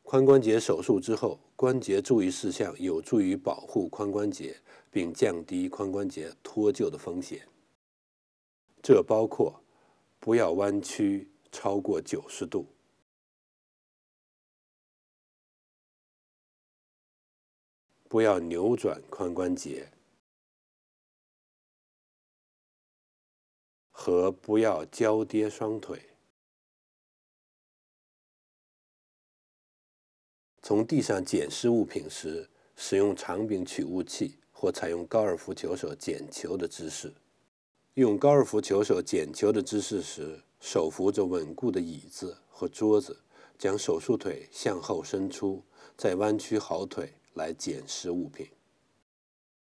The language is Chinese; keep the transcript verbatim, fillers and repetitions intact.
髋关节手术之后，关节注意事项有助于保护髋关节，并降低髋关节脱臼的风险。这包括不要弯曲超过九十度，不要扭转髋关节，和不要交叠双腿。从地上捡拾物品时，使用长柄取物器或采用高尔夫球手捡球的姿势。用高尔夫球手捡球的姿势时，手扶着稳固的椅子或桌子，将手术腿向后伸出，再弯曲好腿来捡拾物品。